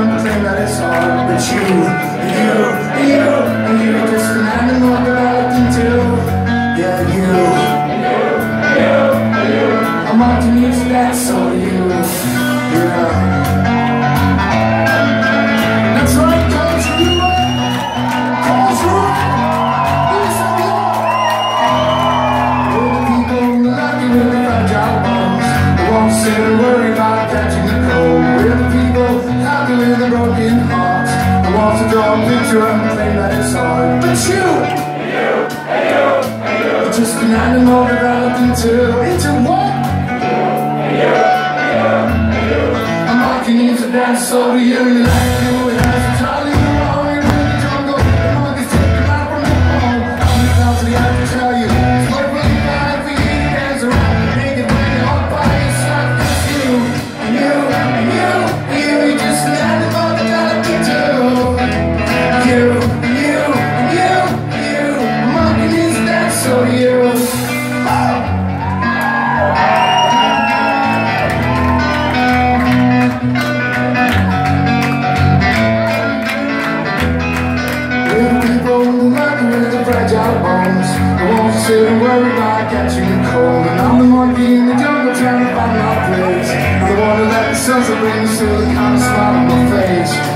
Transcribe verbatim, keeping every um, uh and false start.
and claim that it's hard. But you, you, you, and you're just an animal developed into. Yeah, you, you, you, you. I'm on to use that, so you, yeah. That's right, cause you are, cause you are. Sit and worry about catching the cold. We're the people happy with a broken heart. I want to draw a picture and claim that it's hard. But you, you, hey you, hey you, you're just an animal developed into, into what? You, hey you, hey you, hey you. I'm not gonna use a dance, so do you. You like to do it as a Charlie, you're wrong. You're in the jungle, the monkeys take you out from the home. I'm the council, I have to tell you. It's like really bad for you to dance around. Make it bring it all by yourself. You, you, you, you just an animal that gotta be too. You, you, you, you, monkey is that, so you. Oh. Little people who like with the fragile bones, I won't sit and worry about catching a cold. And I'm the monkey in the jungle trying to find my place. I wanna let the sunset bring the sun, kind of smile on my face.